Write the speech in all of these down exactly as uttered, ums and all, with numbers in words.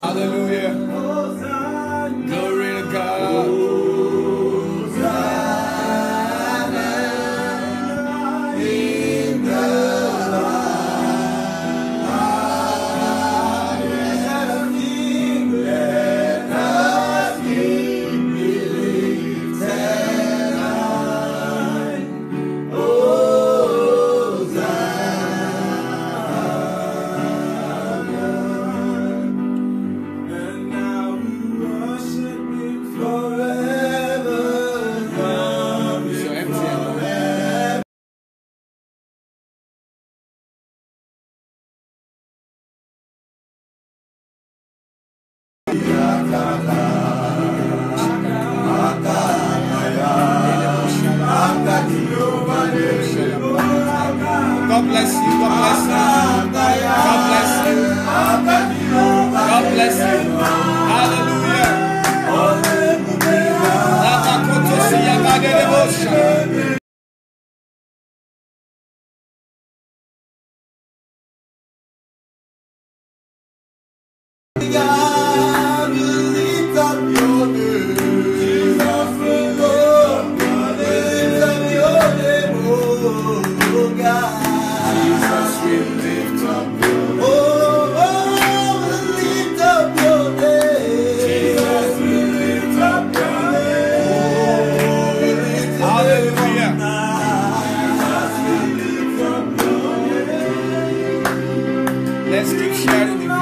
Hallelujah. Glory to God. God bless you. God bless you. God bless you. God bless you. Hallelujah. God will lift up your name. Jesus will lift up your name. Oh God. Jesus will lift up your name. Oh, oh, will lift up your name. Jesus will lift up your name. Hallelujah. Jesus will lift up your name. Let's keep sharing the video.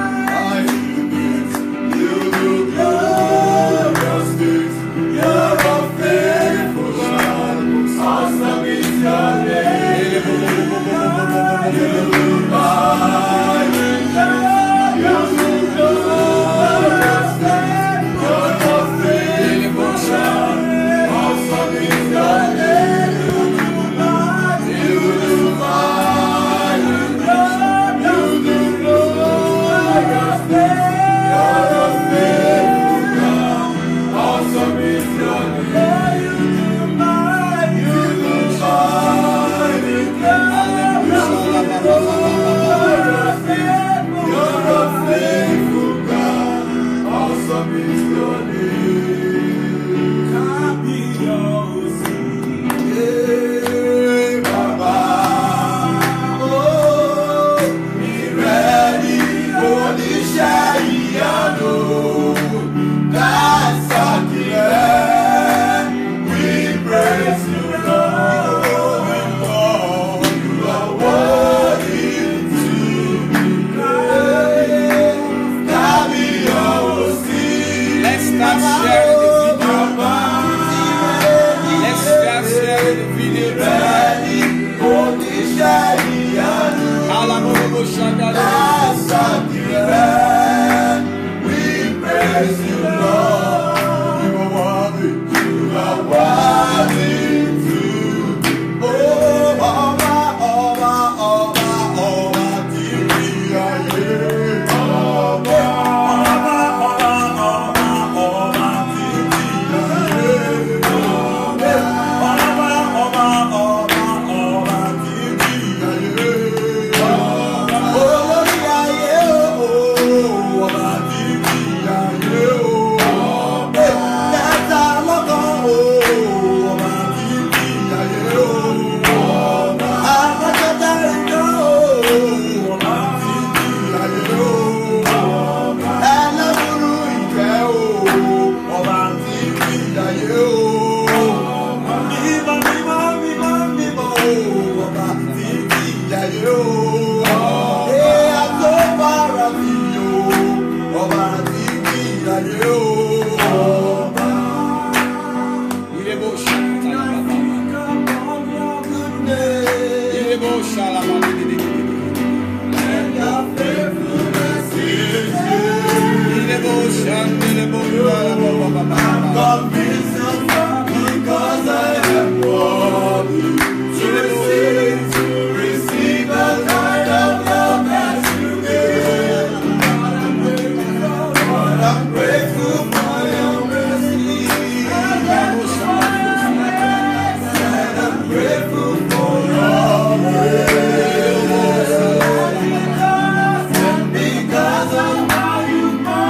Because I am worthy to receive, to receive the kind of love that you give. Lord, I'm grateful for your mercy. And I'm grateful for your grace. And because of how you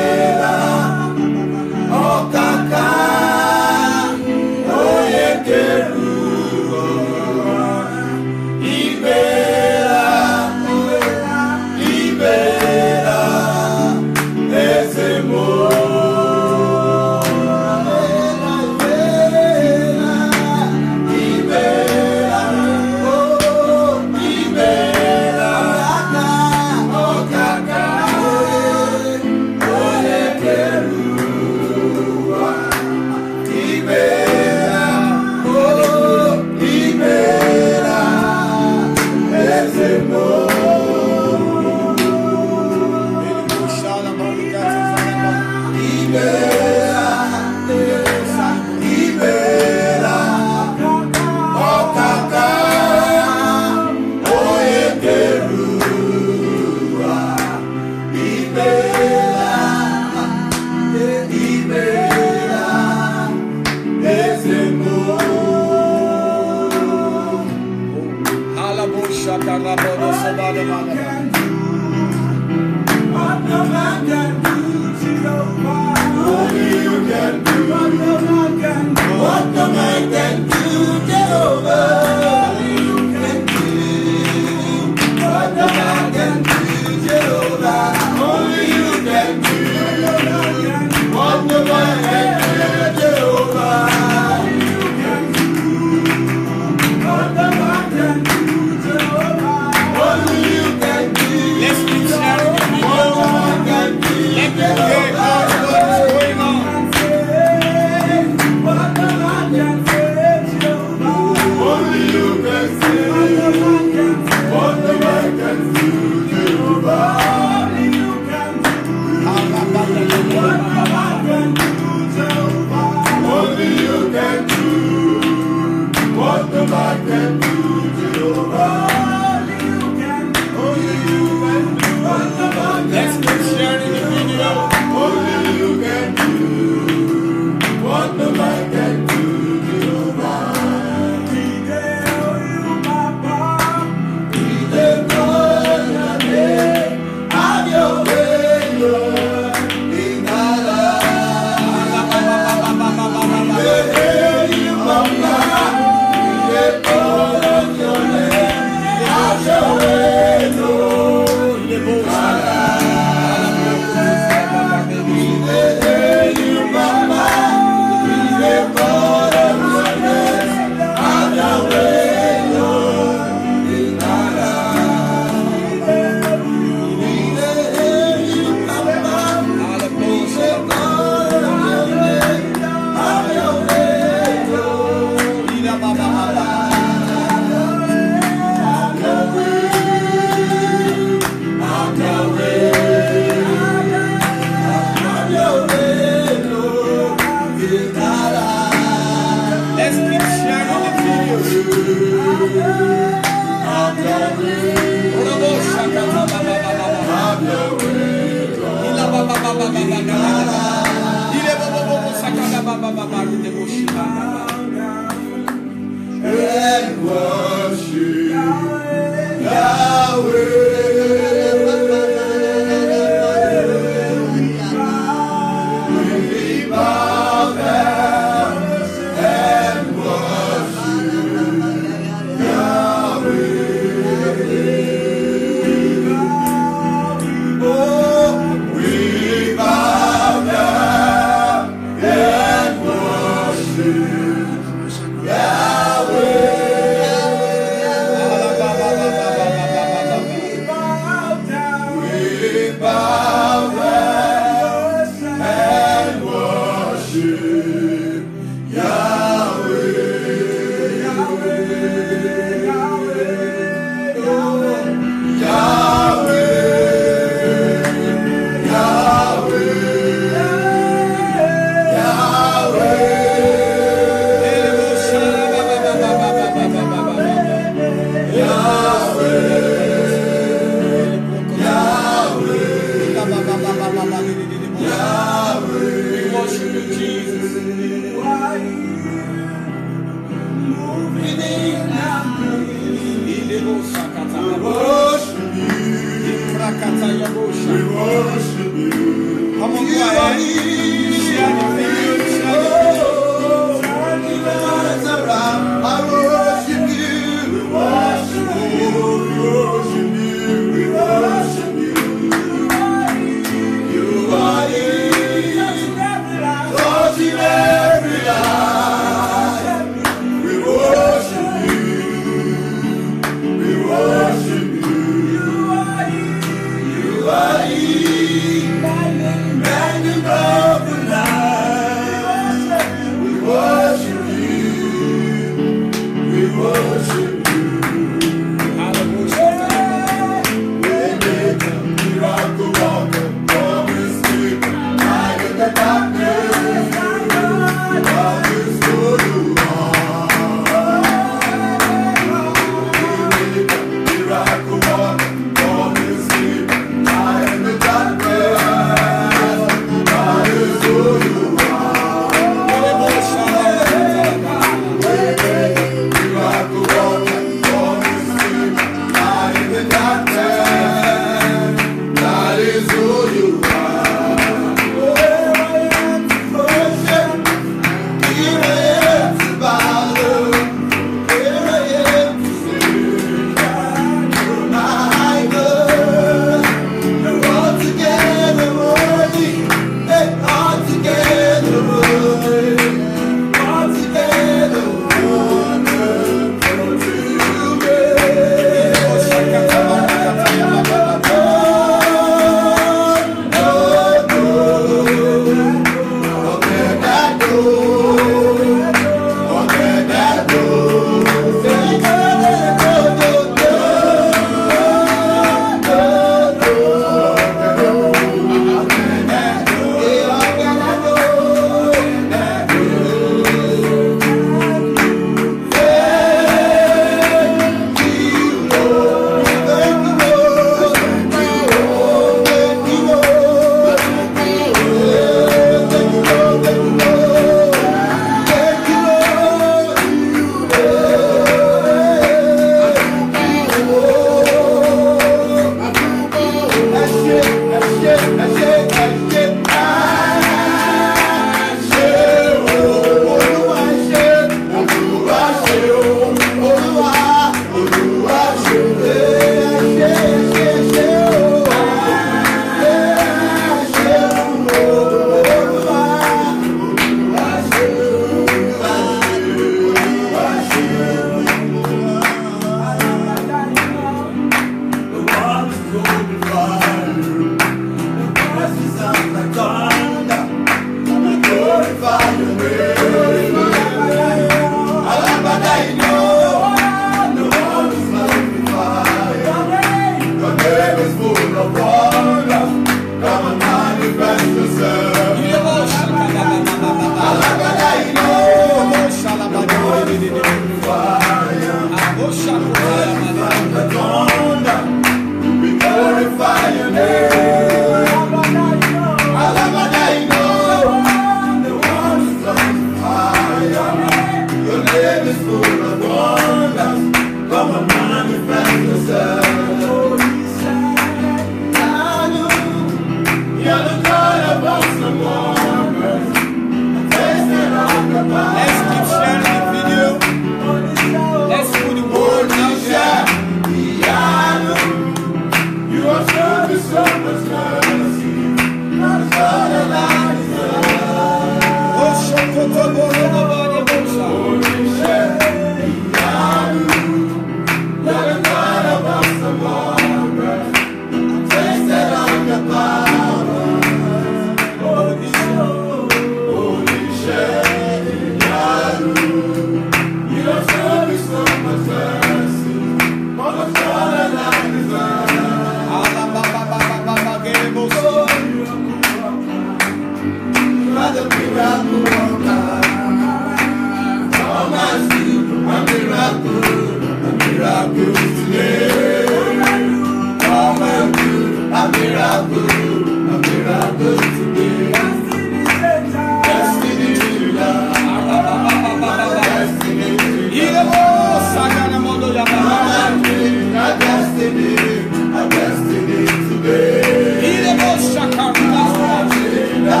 Destiny today.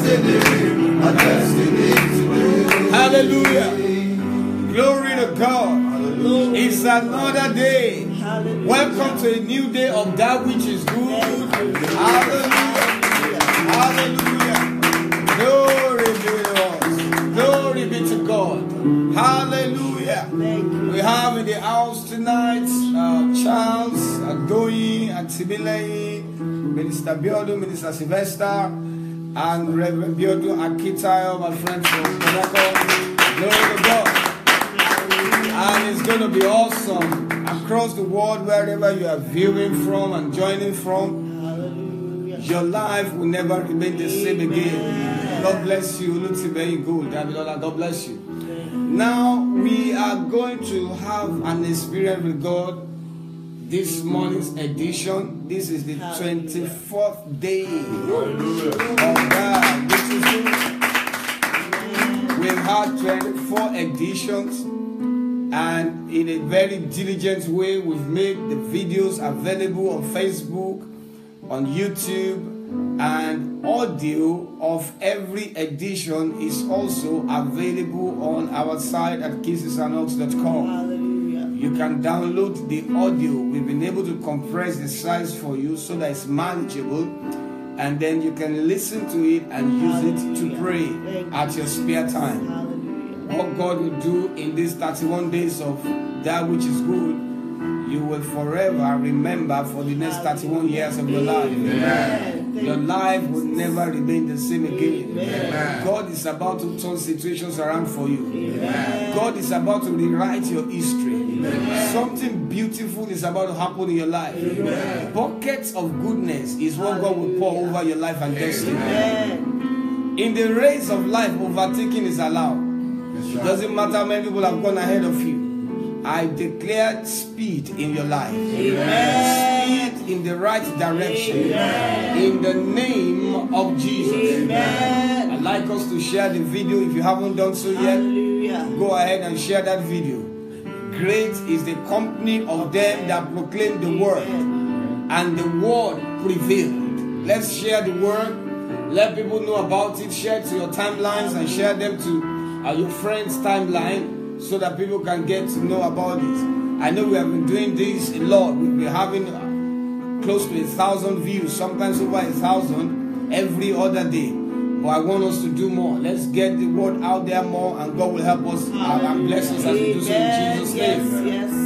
destiny, my destiny today. Hallelujah. Glory to God. Hallelujah. It's another day. Hallelujah. Welcome to a new day of that which is good. Hallelujah. Hallelujah. Glory be to us. Glory be to God. Hallelujah. We have in the house tonight uh, Charles, Adoyi, Atibile, Minister Biodu, Minister Sylvester, and Reverend Biodu Akitayo, my friend from Morocco. Glory to God. And it's going to be awesome across the world, wherever you are viewing from and joining from. Hallelujah. Your life will never remain the same again. God bless you. Look very good. God bless you. Now we are going to have an experience with God. This morning's edition. This is the twenty-fourth day of God. This is We've had twenty-four editions, and in a very diligent way, we've made the videos available on Facebook, on YouTube, and audio of every edition is also available on our site at kisses and hugs dot com. You can download the audio. We've been able to compress the size for you so that it's manageable, and then you can listen to it and use it to pray at your spare time. Hallelujah. What God will do in these thirty-one days of that which is good, you will forever remember for the next thirty-one years of your life. Amen. Your life will never remain the same again. Amen. God is about to turn situations around for you. Amen. God is about to rewrite your history. Amen. Something beautiful is about to happen in your life. Amen. Buckets of goodness is what God will pour over your life and destiny. Amen. In the race of life, overtaking is allowed. It doesn't matter how many people have gone ahead of you. I declare speed in your life. Amen. Speed in the right direction. Amen. In the name of Jesus. Amen. I'd like us to share the video. If you haven't done so yet, hallelujah, go ahead and share that video. Great is the company of them that proclaim the word, and the word prevailed. Let's share the word. Let people know about it. Share it to your timelines and share them to uh, your friends' timeline, so that people can get to know about it. I know we have been doing this a lot. We've been having uh, close to a thousand views, sometimes over a thousand every other day. But I want us to do more. Let's get the word out there more, and God will help us uh, and bless us as we do so in Jesus' name.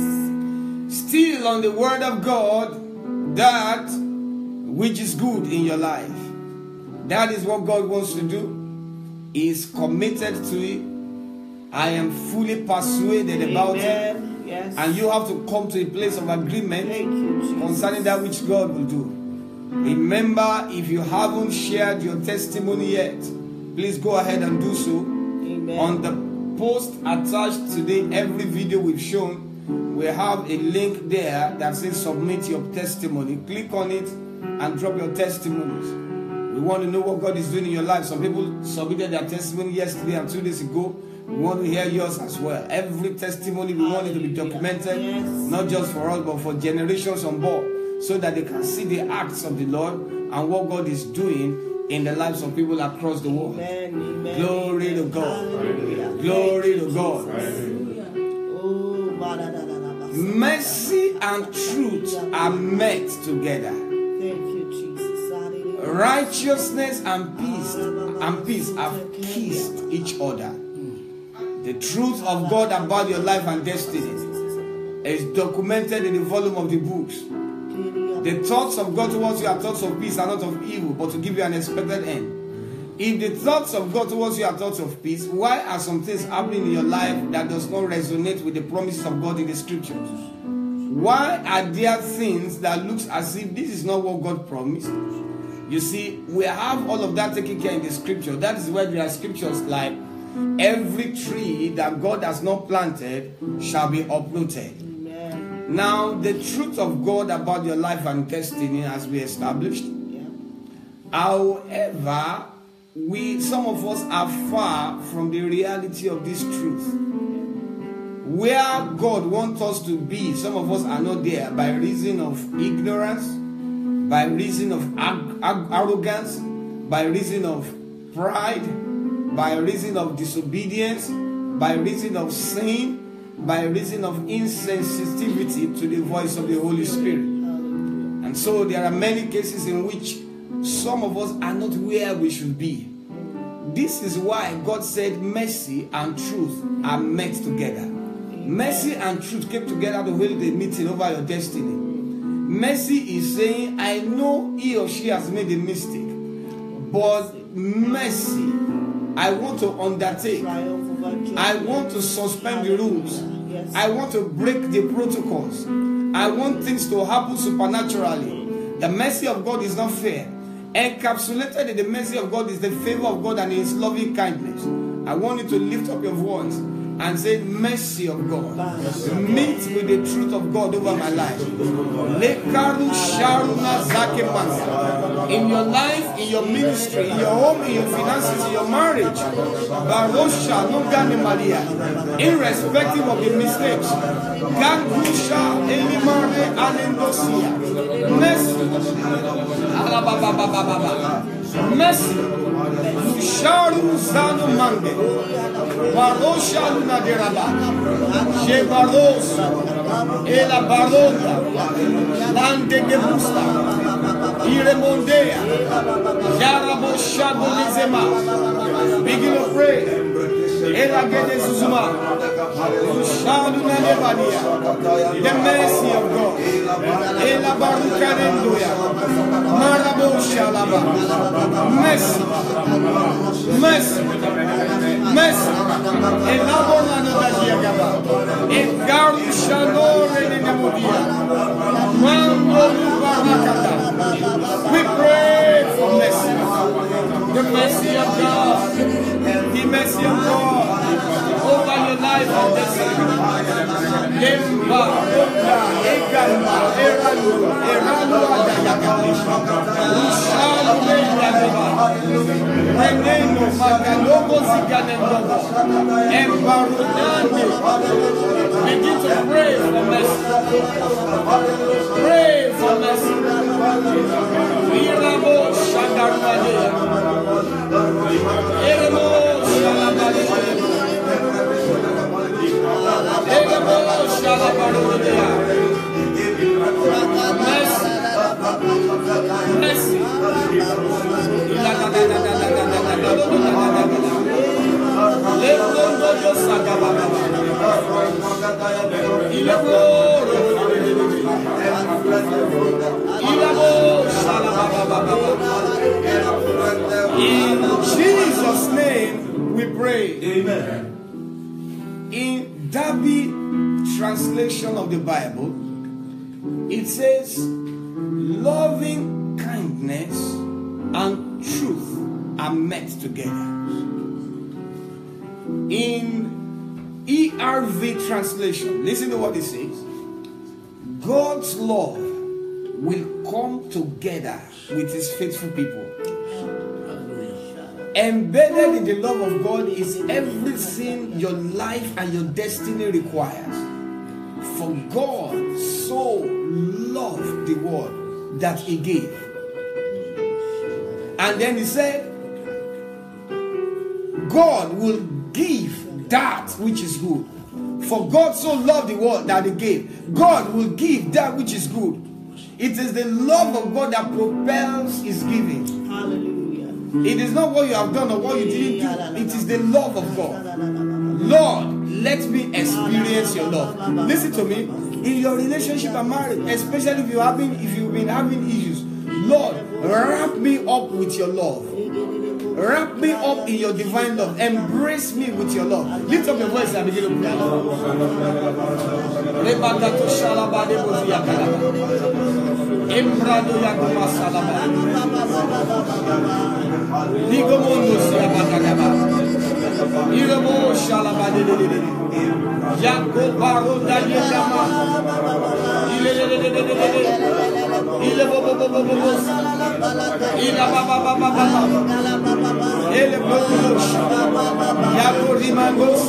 Yes, yes. Still on the word of God, that which is good in your life. That is what God wants to do. He is committed to it. I am fully persuaded about it. Yes. And you have to come to a place of agreement you, concerning that which God will do. Remember, if you haven't shared your testimony yet, please go ahead and do so. Amen. On the post attached today, every video we've shown, we have a link there that says submit your testimony. Click on it and drop your testimonies. We want to know what God is doing in your life. Some people submitted their testimony yesterday and two days ago. We want to hear yours as well. Every testimony, we want it to be documented, yes, not just for us, but for generations on board, so that they can see the acts of the Lord and what God is doing in the lives of people across the world. Amen, amen, glory amen. To God. Hallelujah. Glory to God. Oh, mercy and truth are met together. Thank you, Jesus. Hallelujah. Righteousness and peace and peace have kissed each other. The truth of God about your life and destiny is documented in the volume of the books. The thoughts of God towards you are thoughts of peace and not of evil, but to give you an expected end. If the thoughts of God towards you are thoughts of peace, why are some things happening in your life that does not resonate with the promises of God in the scriptures? Why are there things that looks as if this is not what God promised? You see, we have all of that taken care in the scripture. That is why there are scriptures like, every tree that God has not planted shall be uprooted. Amen. Now, the truth of God about your life and destiny has been established. Yeah. However, we, some of us are far from the reality of this truth. Where God wants us to be, some of us are not there by reason of ignorance, by reason of arrogance, by reason of pride, by reason of disobedience, by reason of sin, by reason of insensitivity to the voice of the Holy Spirit. And so there are many cases in which some of us are not where we should be. This is why God said mercy and truth are met together. Mercy and truth came together to hold a meeting over your destiny. Mercy is saying, I know he or she has made a mistake, but mercy, I want to undertake. I want to suspend the rules. I want to break the protocols. I want things to happen supernaturally. The mercy of God is not fair. Encapsulated in the mercy of God is the favor of God and His loving kindness. I want you to lift up your voice and say, mercy of God, meet with the truth of God over my life. In your life, in your ministry, in your home, in your finances, in your marriage, irrespective of the mistakes, mercy, Sharu Zanu Mange, Barosha Naderaba, Jebaros, Ela Baronda, Lande Gebusta, Iremondea, Yarabo Shabu Lizema. Begin to pray. Ela Gede Suzuma, Sharu Nadebadia, the mercy of God, Ela Baruka Nendoya, Marabo Shalaba, mercy. Mercy, mercy, elabora no dagiagaba, engaru shalore ne nemodia, mango barakata. We pray for mercy, the mercy of God, the mercy of God over your life and destiny. Yemba, Oka, Ekalma, Eralu, Eralu Adayagaba, Ushalu Meyagaba, Reneno, Magalobo Ziganendobo, Embarunande. Begin to pray for mercy. Pray for mercy. Mirabo Shadarwadea, Eremo Shalabadea, Eremo Shalabadea. Mercy, mercy. In Jesus' name we pray. Amen. In Darby translation of the Bible, it says, loving kindness and truth are met together. In E R V translation, listen to what it says. God's love will come together with His faithful people. Embedded in the love of God is everything your life and your destiny requires. For God so loved the world that He gave. And then He said, God will give that which is good. For God so loved the world that He gave. God will give that which is good. It is the love of God that propels His giving. Hallelujah. It is not what you have done or what you didn't do. It is the love of God. Lord, let me experience your love. Listen to me. In your relationship and marriage, especially if you have been, if you've been having issues, Lord, wrap me up with your love. Wrap me up in your divine love. Embrace me with your love. Lift up your voice and begin to pray.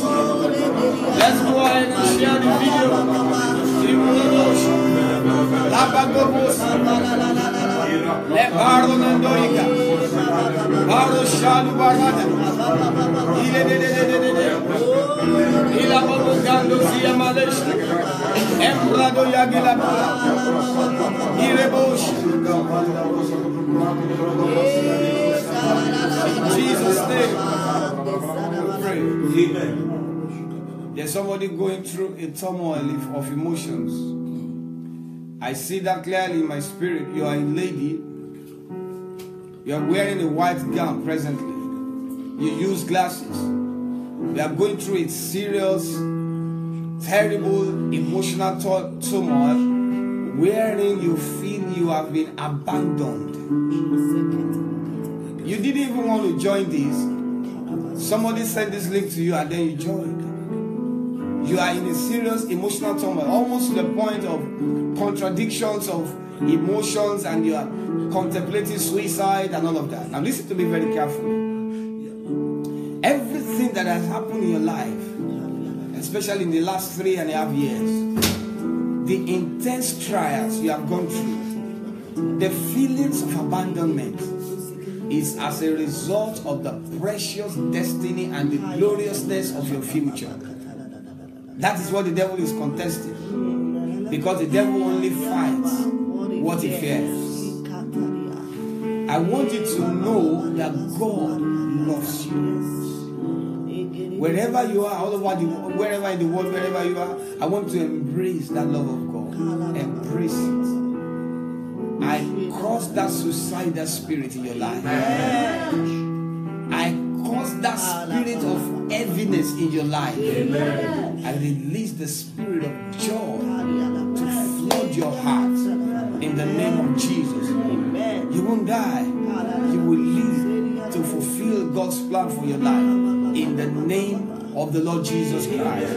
Let's go ahead and share the video. Labagobos, Lebardo Nandoiga, Baro Shadu Barada, Ile de de de de de, Ila Babogando Zia Malesh, Embrado Yagila, Irebosh. In Jesus' name, pray. Amen. There's somebody going through a turmoil of emotions. I see that clearly in my spirit. You are a lady. You are wearing a white gown presently. You use glasses. You are going through a serious, terrible, emotional turmoil, wherein you feel you have been abandoned. You didn't even want to join this. Somebody sent this link to you and then you joined. You are in a serious emotional turmoil, almost to the point of contradictions of emotions, and you are contemplating suicide and all of that. Now listen to me very carefully. Everything that has happened in your life, especially in the last three and a half years, the intense trials you have gone through, the feelings of abandonment, is as a result of the precious destiny and the gloriousness of your future. That is what the devil is contesting. Because the devil only fights what he fears. I want you to know that God loves you. Wherever you are, all over the world, wherever in the world, wherever you are, I want you to embrace that love of God. Embrace it. I cause that suicidal spirit in your life. I cause that spirit of heaviness in your life. I release the spirit of joy to flood your heart in the name of Jesus. You won't die. You will live to fulfill God's plan for your life in the name of the Lord Jesus Christ.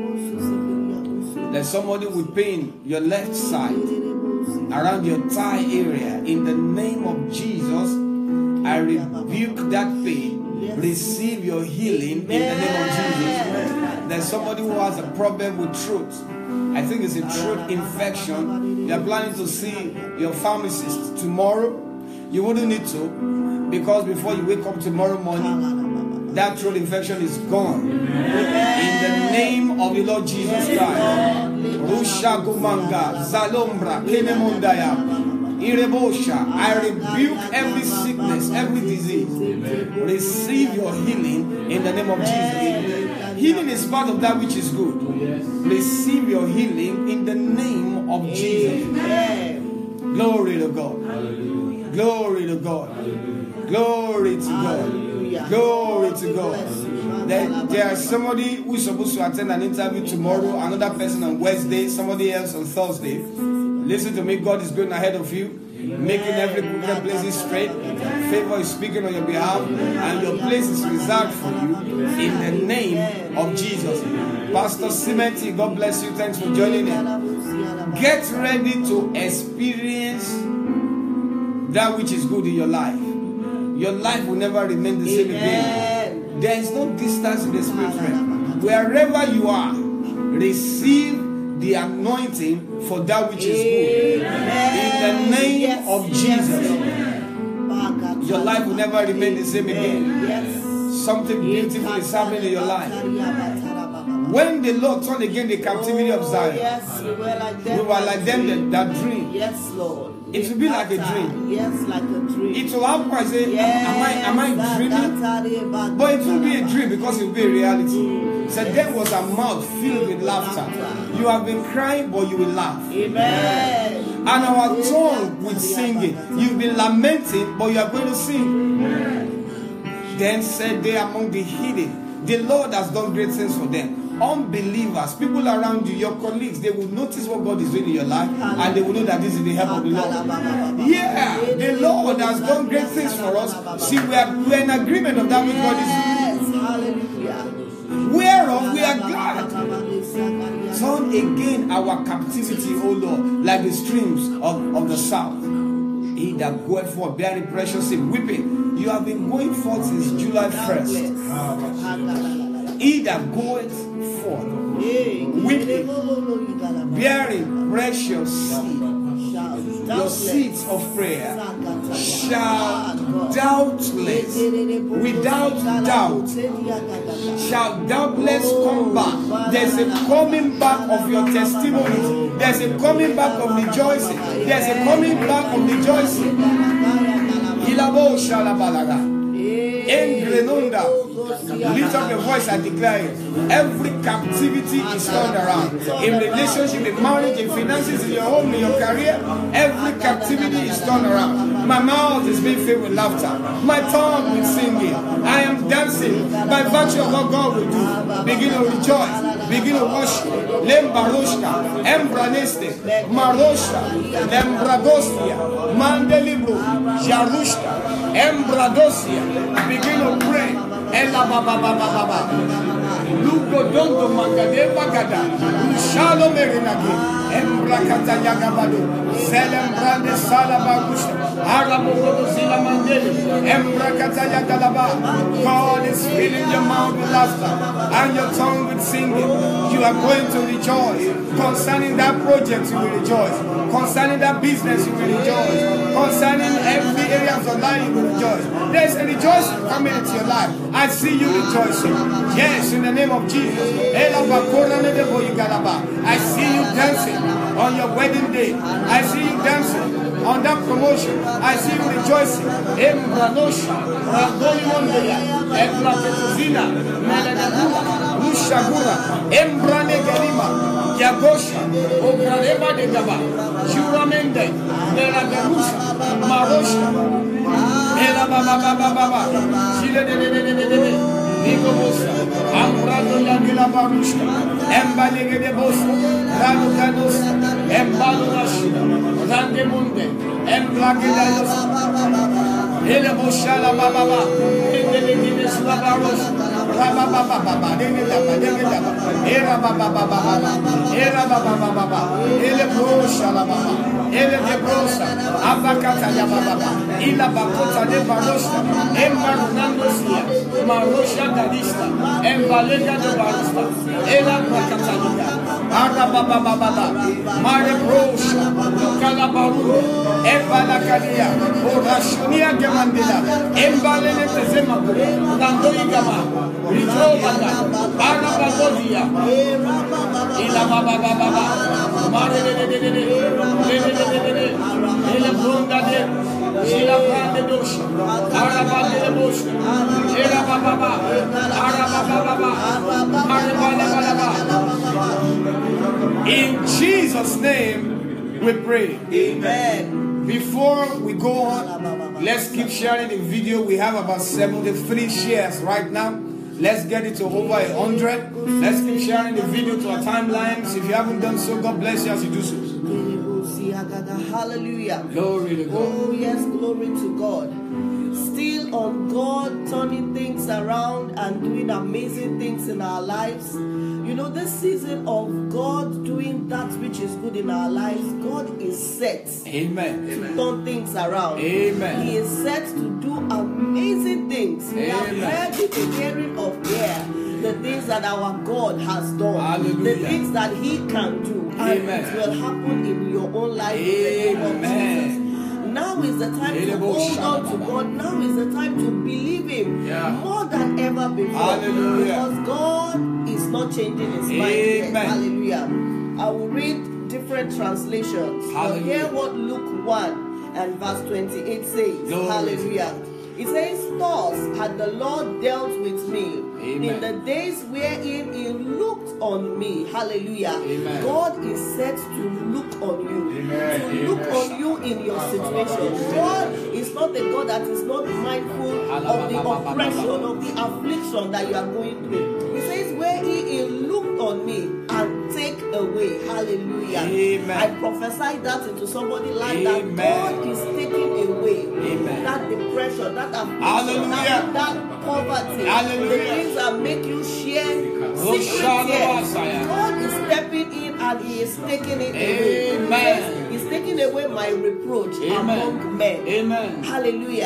There's somebody with pain your left side, around your thigh area. In the name of Jesus, I rebuke that pain. Receive your healing in the name of Jesus. There's somebody who has a problem with throat. I think it's a throat infection. You're planning to see your pharmacist tomorrow. You wouldn't need to, because before you wake up tomorrow morning, that throat infection is gone. In the name of the Lord Jesus Christ. Rusha Gumanga, Zalombra, Kenemondaya, Irebosha. I rebuke every sickness, every disease. Receive your healing in the name of Jesus. Healing is part of that which is good. Receive your healing in the name of Jesus. Glory to God. Glory to God. Glory to God. Glory to God. There, there is somebody who is supposed to attend an interview tomorrow, another person on Wednesday, somebody else on Thursday. Listen to me, God is going ahead of you, making every crooked place straight. Favor is speaking on your behalf, and your place is reserved for you in the name of Jesus. Pastor Simeti, God bless you. Thanks for joining in. Get ready to experience that which is good in your life. Your life will never remain the same again. There is no distance in the spirit realm. Wherever you are, receive the anointing for that which is good. In the name of Jesus, your life will never remain the same again. Something beautiful is happening in your life. When the Lord turned again the captivity of Zion, we were like them that, that dream. Yes, Lord. It will be like a dream. Yes, like a dream. It will happen. I say, am I, am I dreaming? But it will be a dream because it will be a reality. So there was a mouth filled with laughter. You have been crying, but you will laugh. Amen. And our tongue with singing. You've been lamenting, but you are going to sing. Then said they among the hidden, the Lord has done great things for them. Unbelievers, people around you, your colleagues, they will notice what God is doing in your life, and they will know that this is the help of the Lord. Yeah, the Lord has done great things for us. See, we are, we are in agreement of that which God is doing. Hallelujah. Whereof we are glad. Turn again our captivity, O Lord, like the streams of, of the south. He that goeth forth bearing precious seed, weeping. You have been going forth since July first. He that goeth forth, weeping, bearing precious seed. your seeds of prayer shall doubtless, without doubt, shall doubtless come back. There's a coming back of your testimonies. There's a coming back of rejoicing. There's a coming back of rejoicing. Ilabo shalabalaga. Engrenunda. Lift up your voice and declare it. Every captivity is turned around. In relationship, in marriage, in finances, in your home, in your career, every captivity is turned around. My mouth is being filled with laughter. My tongue is singing. I am dancing by virtue of what God will do. Begin to rejoice. Begin to worship. Lembaroshka, Embraneste, Marosha, Lembragostia, Mandelibro, Jarushka, Embradosia. Begin to pray. Ella baba baba baba. Lugo dondo magade bagada. Lushalo merinagi. Embrakata yagabado. Selem brande salabagusha. Arabogo zila mandeli. Embrakata yagalaba. God is filling your mouth with laughter and your tongue with singing. You are going to rejoice. Concerning that project, you will rejoice. Concerning that business, you will rejoice. Concerning every area of your life, you will rejoice. There is a rejoicing coming into your life. I see you rejoicing. Yes, in the name of Jesus. I see you dancing on your wedding day. I see you dancing on that promotion. I see you rejoicing. Embranosha, Ragoimondeya, Ebraketuzina, Melanagura, Lushagura, Embrane Galima, Yagosha, Ogradeba de Gaba, Juramende, Melagarusa, Marosha, Ela Baba Baba Baba, Chile de de de de de. Nicobosa, Ambrado Yagila Barushka, Embalige de Bosa, Rano Canosa, Embalurashida, Randemunde, Emblagida, Eleboshala Baba, Indeligines Labaros, Rababa Baba, Denidaba, Era Baba Baba, Era Baba Baba, Elebrosha Baba. Ele de brosa, abacata ya baba, ila bakota de barosha, embarnandosia, marosha dalista, embalega de barista, ela bacatalia, arababa baba, mare brosha, lucala baru, embalacalia, orashonia gemandela, embalene tezema, randoigama, ritobada, arabagodia, ila baba baba, mare de de de de. Ele bronda de, ela brande doce, araba de doce, ela baba, araba baba, in Jesus' name we pray. Amen. Before we go on, let's keep sharing the video. We have about seventy-three shares right now. Let's get it to over a hundred. Let's keep sharing the video to our timelines. If you haven't done so, God bless you as you do so. Hallelujah. Glory to God. Oh, yes, glory to God. Still on God, turning things around and doing amazing things in our lives. You know, this season of God doing that which is good in our lives, God is set Amen. to turn things around. Amen. He is set to do amazing things. We have heard with the hearing of ear the things that our God has done, Hallelujah. the things that He can do, and Amen. it will happen in your own life. Amen. Now is the time to hold on to God. Now is the time to believe Him Yeah. more than ever before. Hallelujah. Because God is not changing His mind. Amen. Yet. Hallelujah. I will read different translations. Hallelujah. But hear what Luke one and verse twenty-eight says. Glory. Hallelujah. It says, "Thus had the Lord dealt with me Amen. in the days wherein He looked on me." Hallelujah. Amen. God is set to look on you. Amen. To look Amen. on you in your situation. God is not a God that is not mindful of the oppression, of the affliction that you are going through. He says, "Where He, he looked on me and take away." Hallelujah. Amen. I prophesy that into somebody's life, Amen. that God is taking away Amen. that depression, that affliction, Hallelujah. that, that poverty, Hallelujah. the things that make you share Oh, secret tears. Messiah. God is stepping in and He is taking it away. Amen. He's taking away my reproach Amen. among men. Amen. Hallelujah.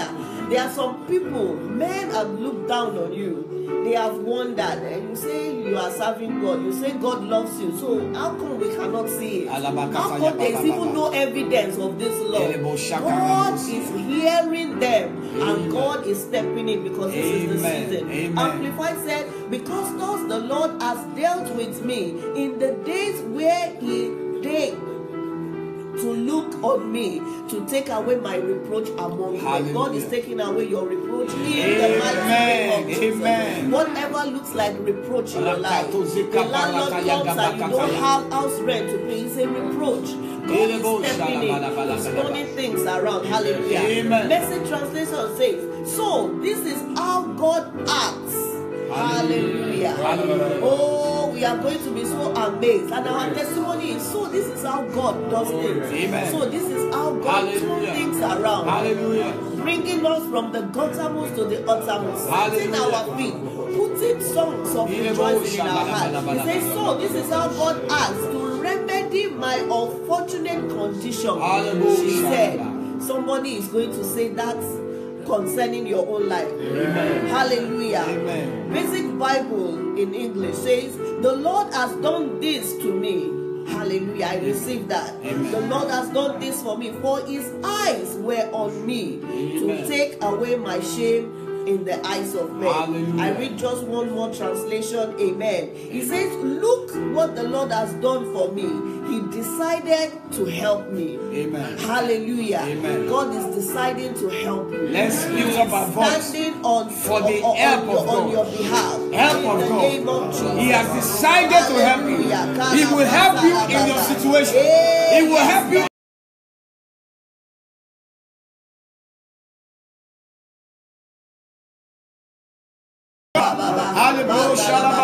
There are some people, men have looked down on you. They have wondered, and you say you are serving God. You say God loves you. So how come we cannot see it? How come there is even no evidence of this love? God is hearing them, and God is stepping in because this is the season. Amen. Amplified said, because thus the Lord has dealt with me in the days where He did to look on me, to take away my reproach among them. God is taking away your reproach in the mighty name of Jesus. Amen. Whatever looks like reproach in your life, the landlord comes and you don't have house rent to pay, it's a reproach. God is stepping in, He's turning things around. Hallelujah. Amen. Message translation says, so this is how God acts. Hallelujah. Hallelujah. Oh, we are going to be so amazed. And our testimony is, so this is how God does things. Amen. So this is how God turns things around. Hallelujah. Bringing us from the guttermost to the uttermost. Setting our feet. Putting songs of rejoicing in our hearts. He says, so this is how God acts to remedy my unfortunate condition. Hallelujah. She said, somebody is going to say that concerning your own life. Amen. Hallelujah. Amen. Basic Bible in English says, the Lord has done this to me. Hallelujah. I received that. Amen. The Lord has done this for me, for His eyes were on me. Amen. To take away my shame in the eyes of men. Hallelujah. I read just one more translation. Amen. He says, look what the Lord has done for me. He decided to help me. Amen. Hallelujah. Amen. God is deciding to help you. Let's lift up our voice standing on for the on, help on, of God. On your behalf. Help in of the God. Name of Jesus. He has decided to help you. He will help you in your situation. He will help you. Hallelujah.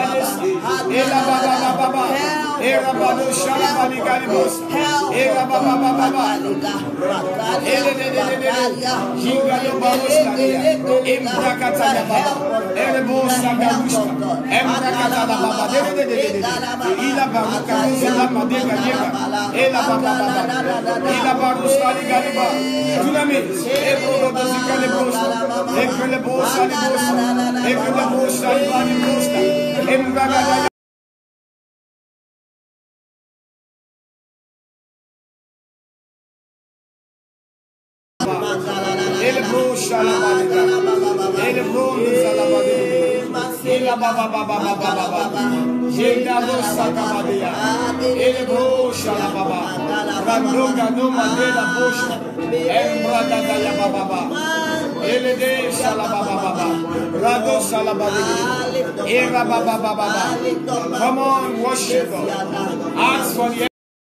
Come on, worship God. Ask for the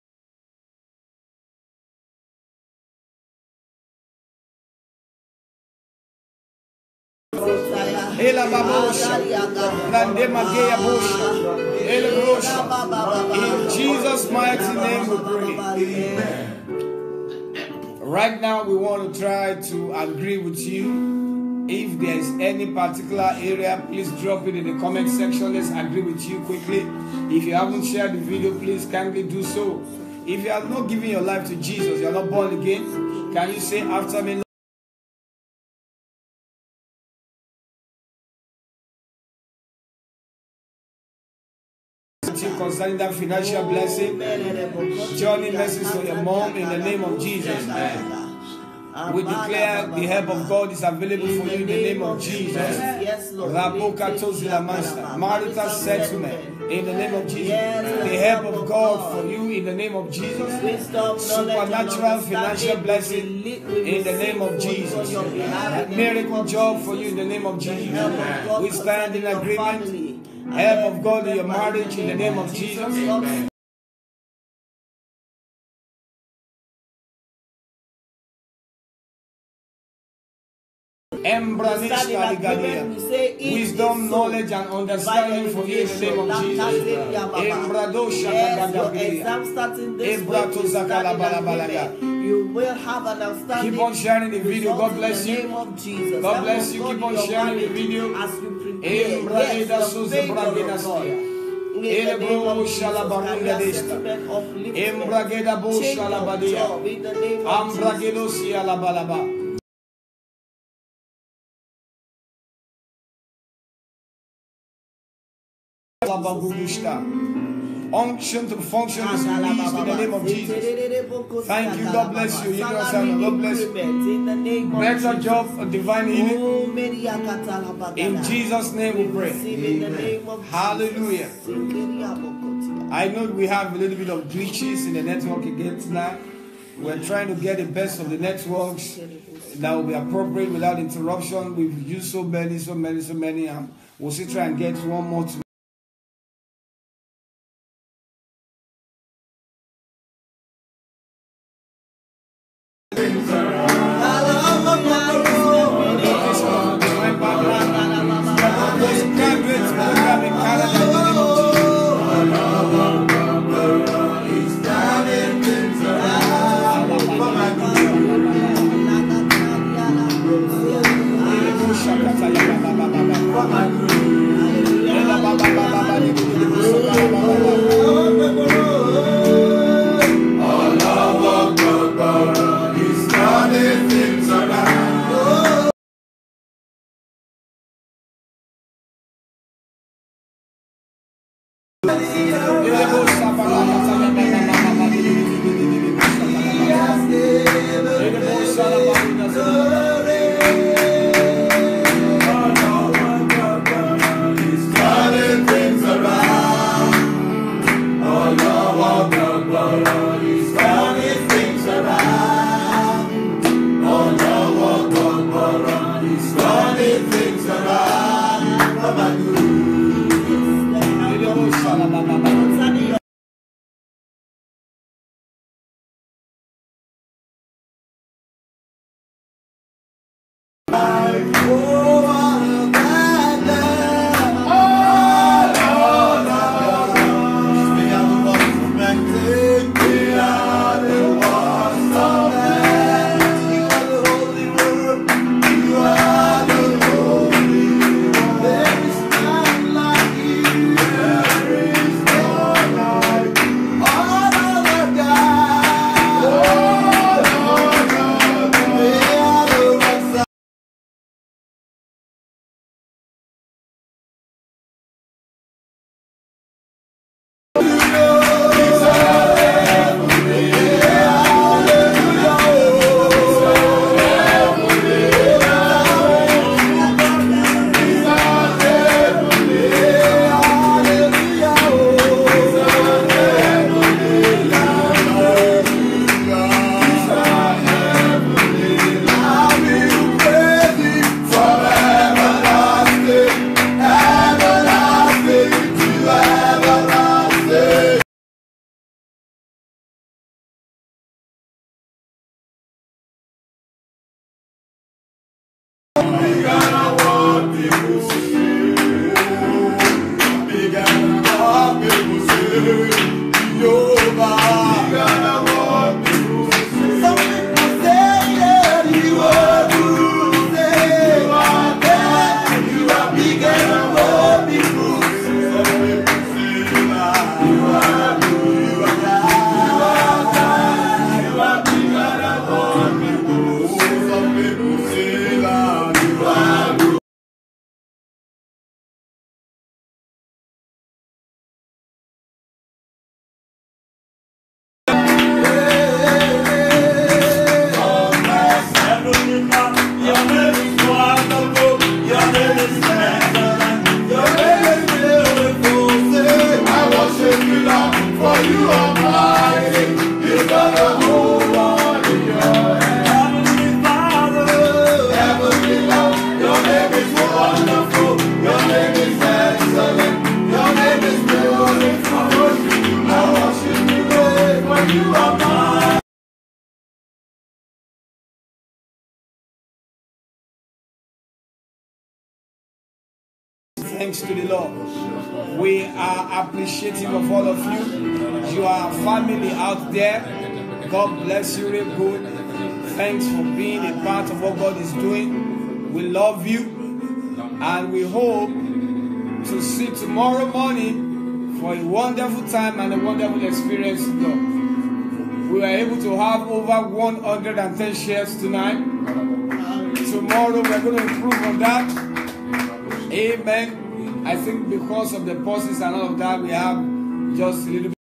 Ela babosha, Rande Magea Bosha, Ela Bosha. In Jesus' mighty name we pray. Amen. Right now we want to try to agree with you. If there is any particular area, please drop it in the comment section. Let's agree with you quickly. If you haven't shared the video, please kindly do so. If you have not given your life to Jesus, you are not born again, can you say after me? Concerning that financial blessing, journey message to your mom in the name of Jesus. We declare the help of God is available for you in the name of Jesus. Marital settlement in the name of Jesus. The help of God for you in the name of Jesus. Supernatural financial blessing in the name of Jesus. A miracle job for you in the name of Jesus. We stand in agreement. Help of God in your marriage in the name of Jesus. Amen. Wisdom, knowledge, and understanding for you in the name of Jesus. You will have an understanding. Keep on sharing the video. God bless you. God bless you. Keep on sharing the video. As you prepare. Yes, the faith of God. In the name of Jesus, Embrageda bo shalabadia. Ambragedo si alabalaba. Unction to function is released in the name of Jesus. Thank you. God bless you. You know, God bless you. Better job of divine healing. In Jesus' name we pray. Amen. Hallelujah. I know we have a little bit of glitches in the network again tonight. We're trying to get the best of the networks that will be appropriate without interruption. We've used so many, so many, so many. Um, we'll still try and get one more tonight. Thanks to the Lord. We are appreciative of all of you. You are a family out there. God bless you real good. Thanks for being a part of what God is doing. We love you. And we hope to see tomorrow morning for a wonderful time and a wonderful experience with God. We were able to have over one hundred ten shares tonight. Tomorrow we're going to improve on that. Amen. I think because of the pauses and all of that, we have just a little bit.